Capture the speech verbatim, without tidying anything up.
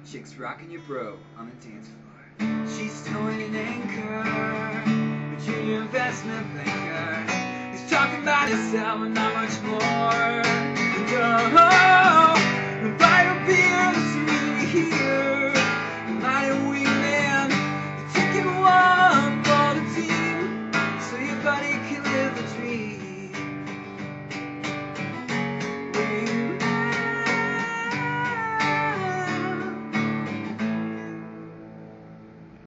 Chicks rocking your bro on the dance floor. She's towing an anchor, a junior investment banker. He's talking about himself and not much more. And oh,